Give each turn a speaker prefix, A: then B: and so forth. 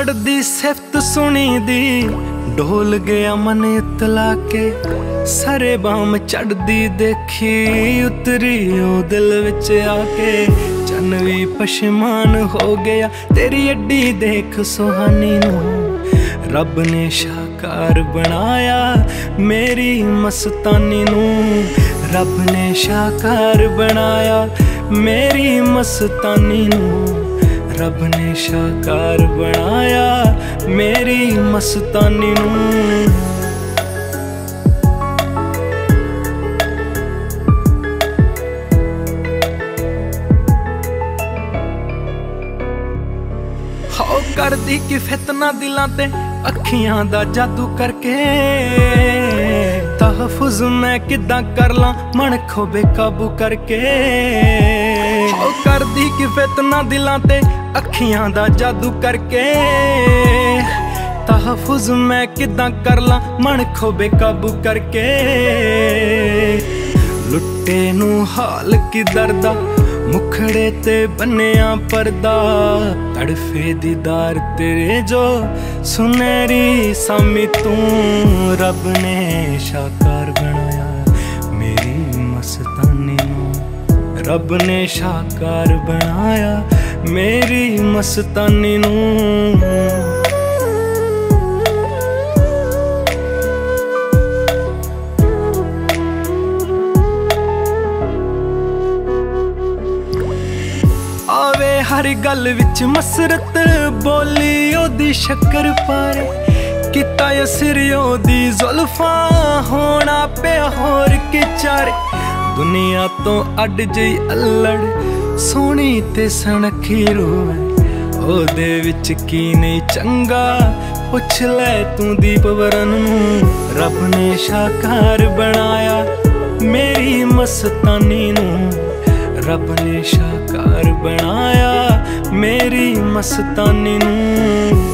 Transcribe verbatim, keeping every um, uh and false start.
A: लड़ दी सिफत सुनी दी ढोल गया मन इतला के सरे बाम चढ़दी देखी उतरी ओ दिल विच आके चन भी पशमान हो गया तेरी अड्डी देख सुहानी नू रब ने शाकार बनाया मेरी मस्तानी नू रब ने शाकार बनाया मेरी मस्तानी नू रब ने शाकार बनाया मेरी मस्तानी नू हो कर दी कि फितना दिलां ते अखियां दा जादू करके तहफुज मैं किदां कर ला मन खो बेकाबू करके हो कर दी कि फितना दिलां ते अखियां दा जादू करके तहफुज मैं किदां कर ला मन खो बेकाबू करके लुट्टे नू हाल की दर्दा मुखड़े ते बन्निया पर्दा तड़फे दीदार तेरे जो सुनहरी सामी तू रब ने शाकार बनाया मेरी मस्तानी नू रब ने शाकार बनाया मेरी मस्तानी नू आवे हर गल विच मसरत बोली ओदी शक्कर पारे किता सिर ओदी जुल्फा होना पे होर के चारे दुनिया तो अड जई अल्लड़ सोहनी ते सनखी रोवे ओदे विच की नहीं चंगा पुछ ले तू दीप वरन नू रब ने शाकार बनाया मेरी मस्तानी नू रब ने शाकार बनाया मेरी मस्तानी नू।